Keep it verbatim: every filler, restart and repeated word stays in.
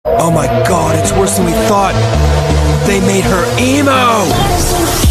Oh my god, it's worse than we thought. They made her emo!